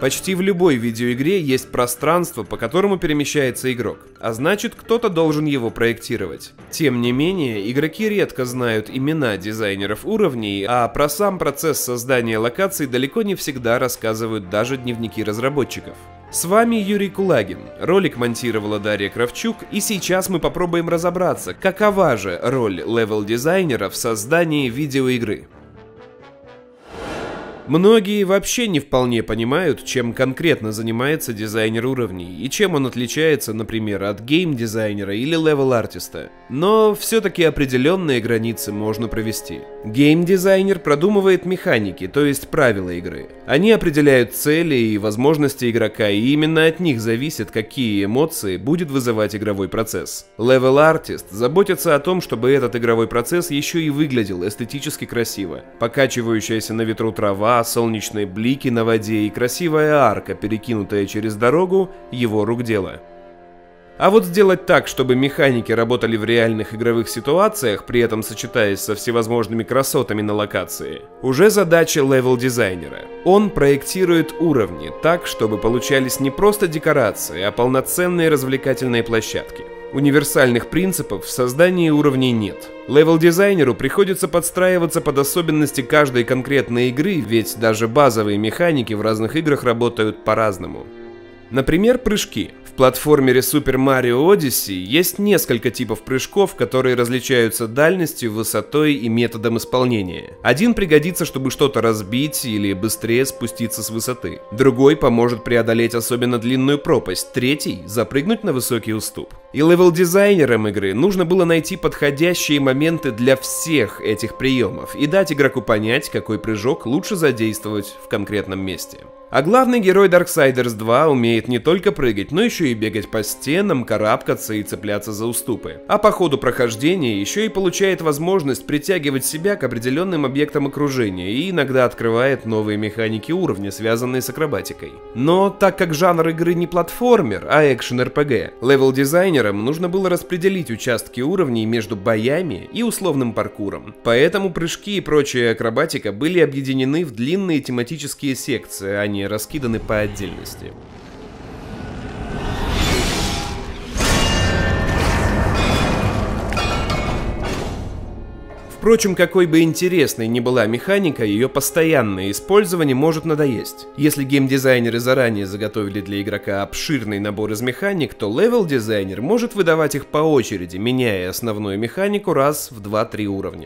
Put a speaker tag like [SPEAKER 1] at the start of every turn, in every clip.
[SPEAKER 1] Почти в любой видеоигре есть пространство, по которому перемещается игрок, а значит, кто-то должен его проектировать. Тем не менее, игроки редко знают имена дизайнеров уровней, а про сам процесс создания локаций далеко не всегда рассказывают даже дневники разработчиков. С вами Юрий Кулагин, ролик монтировала Дарья Кравчук, и сейчас мы попробуем разобраться, какова же роль левел-дизайнера в создании видеоигры. Многие вообще не вполне понимают, чем конкретно занимается дизайнер уровней и чем он отличается, например, от гейм-дизайнера или левел-артиста. Но все-таки определенные границы можно провести. Гейм-дизайнер продумывает механики, то есть правила игры. Они определяют цели и возможности игрока, и именно от них зависит, какие эмоции будет вызывать игровой процесс. Левел-артист заботится о том, чтобы этот игровой процесс еще и выглядел эстетически красиво. Покачивающаяся на ветру трава, солнечные блики на воде и красивая арка, перекинутая через дорогу, его рук дело. А вот сделать так, чтобы механики работали в реальных игровых ситуациях, при этом сочетаясь со всевозможными красотами на локации, уже задача левел-дизайнера. Он проектирует уровни так, чтобы получались не просто декорации, а полноценные развлекательные площадки. Универсальных принципов в создании уровней нет. Левел-дизайнеру приходится подстраиваться под особенности каждой конкретной игры, ведь даже базовые механики в разных играх работают по-разному. Например, прыжки. В платформере Super Mario Odyssey есть несколько типов прыжков, которые различаются дальностью, высотой и методом исполнения. Один пригодится, чтобы что-то разбить или быстрее спуститься с высоты. Другой поможет преодолеть особенно длинную пропасть. Третий — запрыгнуть на высокий уступ. И левел-дизайнерам игры нужно было найти подходящие моменты для всех этих приемов и дать игроку понять, какой прыжок лучше задействовать в конкретном месте. А главный герой Darksiders 2 умеет не только прыгать, но еще и бегать по стенам, карабкаться и цепляться за уступы. А по ходу прохождения еще и получает возможность притягивать себя к определенным объектам окружения и иногда открывает новые механики уровня, связанные с акробатикой. Но так как жанр игры не платформер, а экшен-РПГ, левел-дизайнерам нужно было распределить участки уровней между боями и условным паркуром. Поэтому прыжки и прочая акробатика были объединены в длинные тематические секции, а не раскиданы по отдельности. Впрочем, какой бы интересной ни была механика, ее постоянное использование может надоесть. Если геймдизайнеры заранее заготовили для игрока обширный набор из механик, то левел-дизайнер может выдавать их по очереди, меняя основную механику раз в 2-3 уровня.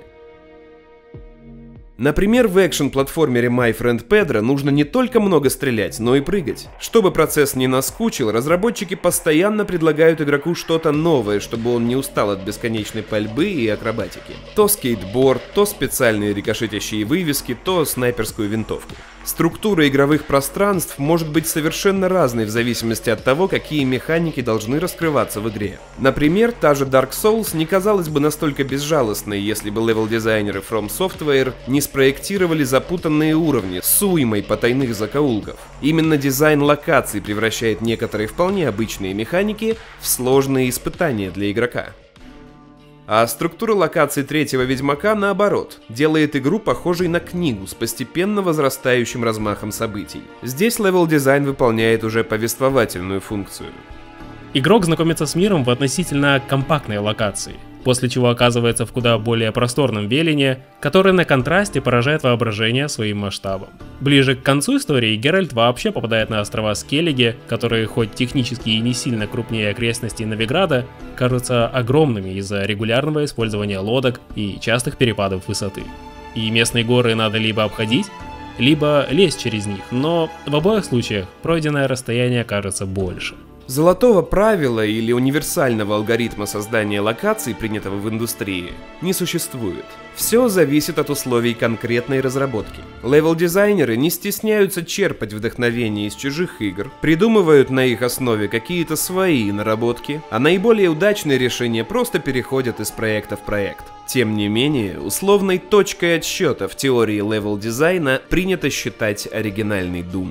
[SPEAKER 1] Например, в экшен-платформере My Friend Pedro нужно не только много стрелять, но и прыгать. Чтобы процесс не наскучил, разработчики постоянно предлагают игроку что-то новое, чтобы он не устал от бесконечной пальбы и акробатики. То скейтборд, то специальные рикошетящие вывески, то снайперскую винтовку. Структура игровых пространств может быть совершенно разной в зависимости от того, какие механики должны раскрываться в игре. Например, та же Dark Souls не казалась бы настолько безжалостной, если бы левел-дизайнеры From Software не спроектировали запутанные уровни с уймой потайных закоулков. Именно дизайн локаций превращает некоторые вполне обычные механики в сложные испытания для игрока. А структура локаций третьего Ведьмака, наоборот, делает игру похожей на книгу с постепенно возрастающим размахом событий. Здесь левел-дизайн выполняет уже повествовательную функцию.
[SPEAKER 2] Игрок знакомится с миром в относительно компактной локации, после чего оказывается в куда более просторном Велине, который на контрасте поражает воображение своим масштабом. Ближе к концу истории Геральт вообще попадает на острова Скеллиги, которые хоть технически и не сильно крупнее окрестностей Новиграда, кажутся огромными из-за регулярного использования лодок и частых перепадов высоты. И местные горы надо либо обходить, либо лезть через них, но в обоих случаях пройденное расстояние кажется больше.
[SPEAKER 1] Золотого правила или универсального алгоритма создания локаций, принятого в индустрии, не существует. Все зависит от условий конкретной разработки. Левел-дизайнеры не стесняются черпать вдохновение из чужих игр, придумывают на их основе какие-то свои наработки, а наиболее удачные решения просто переходят из проекта в проект. Тем не менее, условной точкой отсчета в теории левел-дизайна принято считать оригинальный Doom.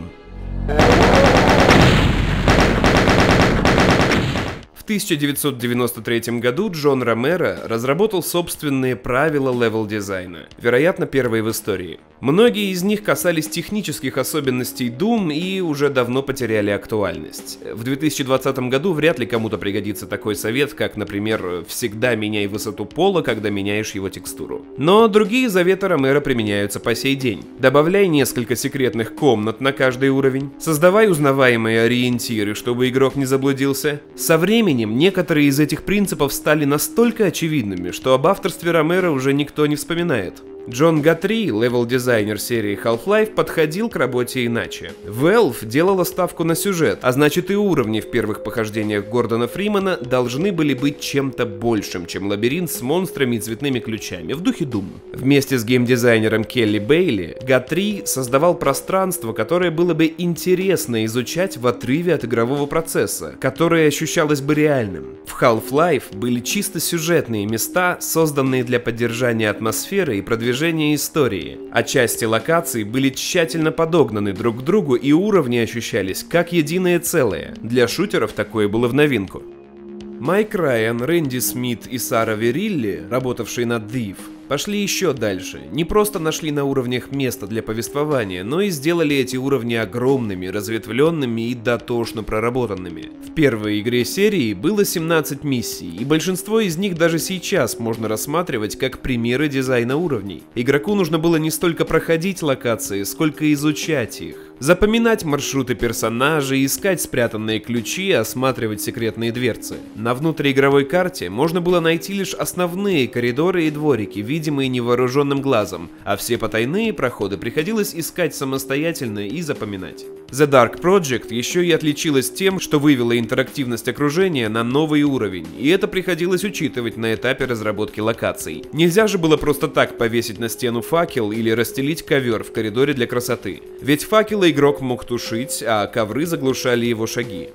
[SPEAKER 1] В 1993 году Джон Ромеро разработал собственные правила левел-дизайна, вероятно, первые в истории. Многие из них касались технических особенностей Doom и уже давно потеряли актуальность. В 2020 году вряд ли кому-то пригодится такой совет, как, например, всегда меняй высоту пола, когда меняешь его текстуру. Но другие заветы Ромеро применяются по сей день. Добавляй несколько секретных комнат на каждый уровень, создавай узнаваемые ориентиры, чтобы игрок не заблудился. Со временем некоторые из этих принципов стали настолько очевидными, что об авторстве Ромеро уже никто не вспоминает. Джон Гатри, левел-дизайнер серии Half-Life, подходил к работе иначе. Valve делала ставку на сюжет, а значит и уровни в первых похождениях Гордона Фримана должны были быть чем-то большим, чем лабиринт с монстрами и цветными ключами, в духе Doom. Вместе с геймдизайнером Келли Бейли, Гатри создавал пространство, которое было бы интересно изучать в отрыве от игрового процесса, которое ощущалось бы реальным. В Half-Life были чисто сюжетные места, созданные для поддержания атмосферы и продвижения истории, а части локаций были тщательно подогнаны друг к другу и уровни ощущались как единое целое. Для шутеров такое было в новинку. Майк Райан, Рэнди Смит и Сара Верилли, работавшие над Thief, пошли еще дальше. Не просто нашли на уровнях место для повествования, но и сделали эти уровни огромными, разветвленными и дотошно проработанными. В первой игре серии было 17 миссий, и большинство из них даже сейчас можно рассматривать как примеры дизайна уровней. Игроку нужно было не столько проходить локации, сколько изучать их. Запоминать маршруты персонажей, искать спрятанные ключи, осматривать секретные дверцы. На внутриигровой карте можно было найти лишь основные коридоры и дворики, видимые невооруженным глазом, а все потайные проходы приходилось искать самостоятельно и запоминать. The Dark Project еще и отличилась тем, что вывела интерактивность окружения на новый уровень, и это приходилось учитывать на этапе разработки локаций. Нельзя же было просто так повесить на стену факел или расстелить ковер в коридоре для красоты, ведь факелы игрок мог тушить, а ковры заглушали его шаги.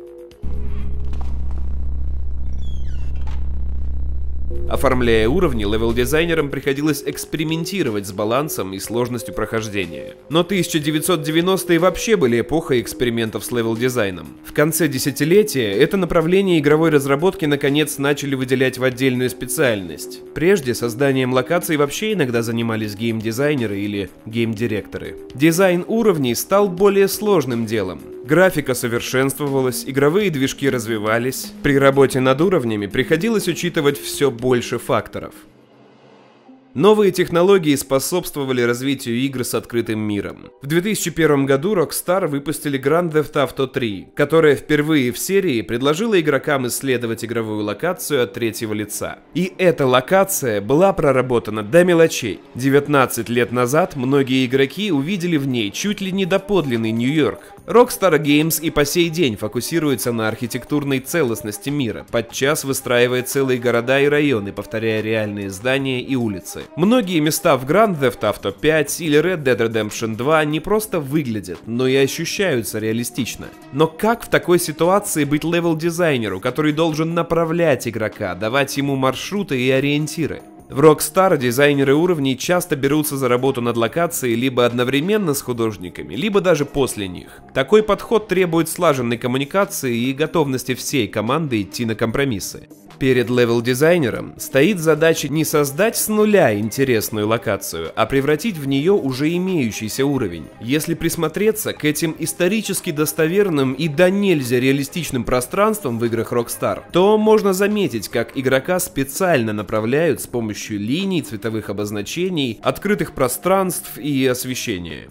[SPEAKER 1] Оформляя уровни, левел-дизайнерам приходилось экспериментировать с балансом и сложностью прохождения. Но 1990-е вообще были эпохой экспериментов с левел-дизайном. В конце десятилетия это направление игровой разработки наконец начали выделять в отдельную специальность. Прежде созданием локаций вообще иногда занимались геймдизайнеры или геймдиректоры. Дизайн уровней стал более сложным делом. Графика совершенствовалась, игровые движки развивались. При работе над уровнями приходилось учитывать все больше факторов. Новые технологии способствовали развитию игр с открытым миром. В 2001 году Rockstar выпустили Grand Theft Auto 3, которая впервые в серии предложила игрокам исследовать игровую локацию от третьего лица. И эта локация была проработана до мелочей. 19 лет назад многие игроки увидели в ней чуть ли не доподлинный Нью-Йорк. Rockstar Games и по сей день фокусируется на архитектурной целостности мира, подчас выстраивая целые города и районы, повторяя реальные здания и улицы. Многие места в Grand Theft Auto 5 или Red Dead Redemption 2 не просто выглядят, но и ощущаются реалистично. Но как в такой ситуации быть левел-дизайнеру, который должен направлять игрока, давать ему маршруты и ориентиры? В Rockstar дизайнеры уровней часто берутся за работу над локацией либо одновременно с художниками, либо даже после них. Такой подход требует слаженной коммуникации и готовности всей команды идти на компромиссы. Перед левел-дизайнером стоит задача не создать с нуля интересную локацию, а превратить в нее уже имеющийся уровень. Если присмотреться к этим исторически достоверным и до нельзя реалистичным пространствам в играх Rockstar, то можно заметить, как игрока специально направляют с помощью линий, цветовых обозначений, открытых пространств и освещения.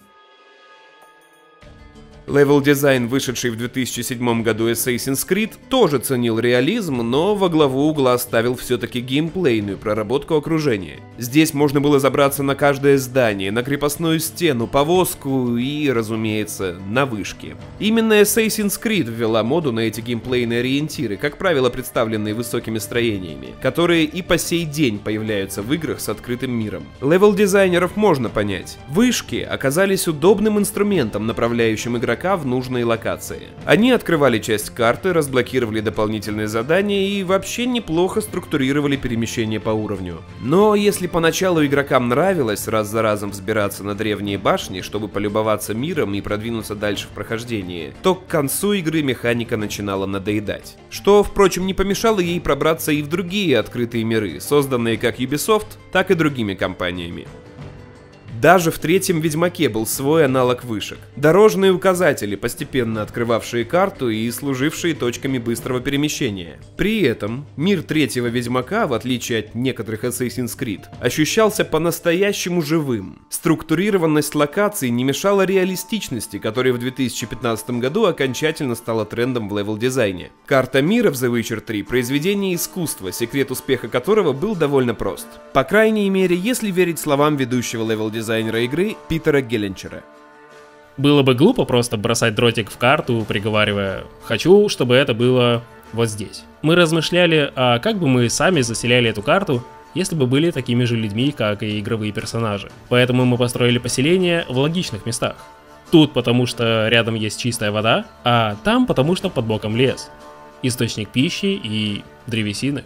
[SPEAKER 1] Левел-дизайн, вышедший в 2007 году Assassin's Creed, тоже ценил реализм, но во главу угла ставил все-таки геймплейную проработку окружения. Здесь можно было забраться на каждое здание, на крепостную стену, повозку и, разумеется, на вышки. Именно Assassin's Creed ввела моду на эти геймплейные ориентиры, как правило представленные высокими строениями, которые и по сей день появляются в играх с открытым миром. Левел-дизайнеров можно понять. Вышки оказались удобным инструментом, направляющим игрока в нужные локации. Они открывали часть карты, разблокировали дополнительные задания и вообще неплохо структурировали перемещение по уровню. Но если поначалу игрокам нравилось раз за разом взбираться на древние башни, чтобы полюбоваться миром и продвинуться дальше в прохождении, то к концу игры механика начинала надоедать. Что, впрочем, не помешало ей пробраться и в другие открытые миры, созданные как Ubisoft, так и другими компаниями. Даже в третьем Ведьмаке был свой аналог вышек. Дорожные указатели, постепенно открывавшие карту и служившие точками быстрого перемещения. При этом мир третьего Ведьмака, в отличие от некоторых Assassin's Creed, ощущался по-настоящему живым. Структурированность локаций не мешала реалистичности, которая в 2015 году окончательно стала трендом в левел-дизайне. Карта мира в The Witcher 3 – произведение искусства, секрет успеха которого был довольно прост. По крайней мере, если верить словам ведущего левел-дизайнера игры Питера Геленчера.
[SPEAKER 2] Было бы глупо просто бросать дротик в карту, приговаривая «хочу, чтобы это было вот здесь». Мы размышляли, а как бы мы сами заселяли эту карту, если бы были такими же людьми, как и игровые персонажи. Поэтому мы построили поселение в логичных местах. Тут потому что рядом есть чистая вода, а там потому что под боком лес, источник пищи и древесины.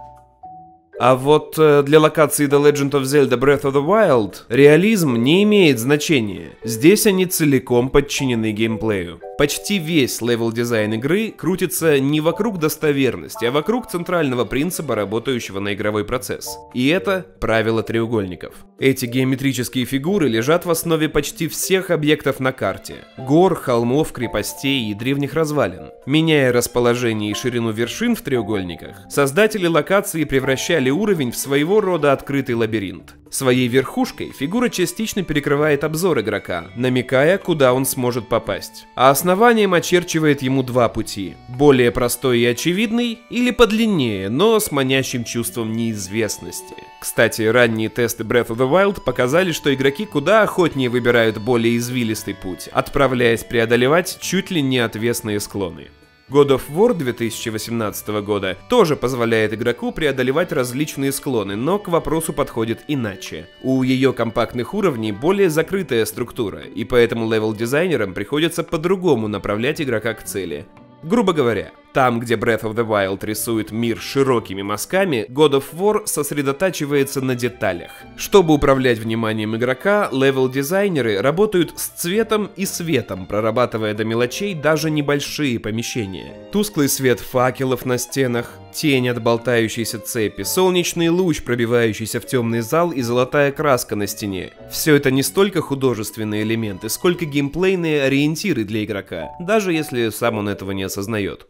[SPEAKER 1] А вот для локации The Legend of Zelda Breath of the Wild реализм не имеет значения. Здесь они целиком подчинены геймплею. Почти весь левел-дизайн игры крутится не вокруг достоверности, а вокруг центрального принципа, работающего на игровой процесс. И это правило треугольников. Эти геометрические фигуры лежат в основе почти всех объектов на карте. Гор, холмов, крепостей и древних развалин. Меняя расположение и ширину вершин в треугольниках, создатели локации превращали уровень в своего рода открытый лабиринт. Своей верхушкой фигура частично перекрывает обзор игрока, намекая, куда он сможет попасть. А основанием очерчивает ему два пути. Более простой и очевидный, или подлиннее, но с манящим чувством неизвестности. Кстати, ранние тесты Breath of the Wild показали, что игроки куда охотнее выбирают более извилистый путь, отправляясь преодолевать чуть ли не отвесные склоны. God of War 2018 года тоже позволяет игроку преодолевать различные склоны, но к вопросу подходит иначе. У ее компактных уровней более закрытая структура, и поэтому левел-дизайнерам приходится по-другому направлять игрока к цели. Грубо говоря, там, где Breath of the Wild рисует мир широкими мазками, God of War сосредотачивается на деталях. Чтобы управлять вниманием игрока, левел-дизайнеры работают с цветом и светом, прорабатывая до мелочей даже небольшие помещения. Тусклый свет факелов на стенах, тень от болтающейся цепи, солнечный луч, пробивающийся в темный зал, и золотая краска на стене. Все это не столько художественные элементы, сколько геймплейные ориентиры для игрока, даже если сам он этого не осознает.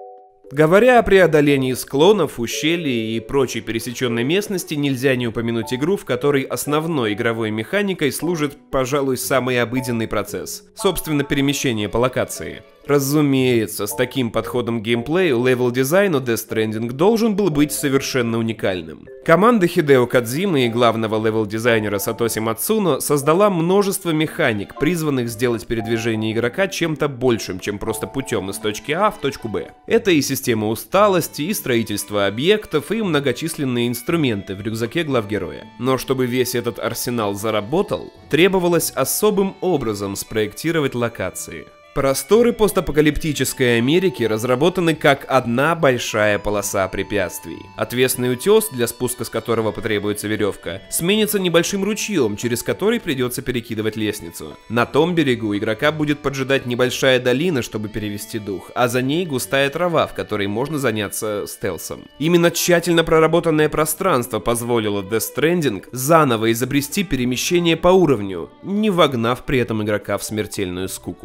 [SPEAKER 1] Говоря о преодолении склонов, ущелий и прочей пересеченной местности, нельзя не упомянуть игру, в которой основной игровой механикой служит, пожалуй, самый обыденный процесс – собственно, перемещение по локации. Разумеется, с таким подходом к геймплею левел-дизайн у Death Stranding должен был быть совершенно уникальным. Команда Хидео Кодзимы и главного левел-дизайнера Сатоси Мацуно создала множество механик, призванных сделать передвижение игрока чем-то большим, чем просто путем из точки А в точку Б. Это и система усталости, и строительство объектов, и многочисленные инструменты в рюкзаке главгероя. Но чтобы весь этот арсенал заработал, требовалось особым образом спроектировать локации. Просторы постапокалиптической Америки разработаны как одна большая полоса препятствий. Отвесный утес, для спуска с которого потребуется веревка, сменится небольшим ручьем, через который придется перекидывать лестницу. На том берегу игрока будет поджидать небольшая долина, чтобы перевести дух, а за ней густая трава, в которой можно заняться стелсом. Именно тщательно проработанное пространство позволило Death Stranding заново изобрести перемещение по уровню, не вогнав при этом игрока в смертельную скуку.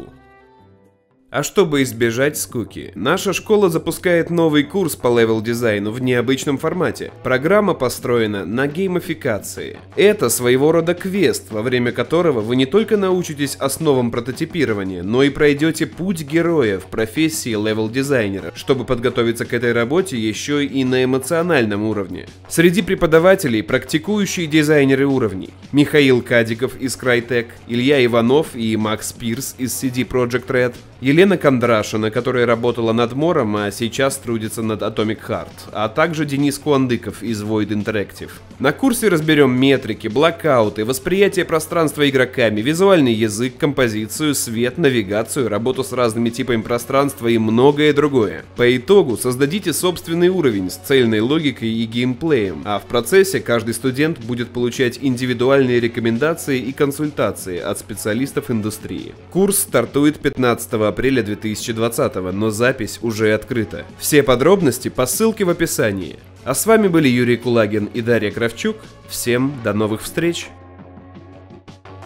[SPEAKER 1] А чтобы избежать скуки, наша школа запускает новый курс по левел-дизайну в необычном формате. Программа построена на геймификации. Это своего рода квест, во время которого вы не только научитесь основам прототипирования, но и пройдете путь героя в профессии левел-дизайнера, чтобы подготовиться к этой работе еще и на эмоциональном уровне. Среди преподавателей практикующие дизайнеры уровней: Михаил Кадиков из Crytek, Илья Иванов и Макс Пирс из CD Projekt Red, Елена Кондрашина, которая работала над Мором, а сейчас трудится над Atomic Heart, а также Денис Куандыков из Void Interactive. На курсе разберем метрики, блокауты, восприятие пространства игроками, визуальный язык, композицию, свет, навигацию, работу с разными типами пространства и многое другое. По итогу создадите собственный уровень с цельной логикой и геймплеем, а в процессе каждый студент будет получать индивидуальные рекомендации и консультации от специалистов индустрии. Курс стартует 15 апреля 2020, но запись уже открыта. Все подробности по ссылке в описании. А с вами были Юрий Кулагин и Дарья Кравчук. Всем до новых встреч!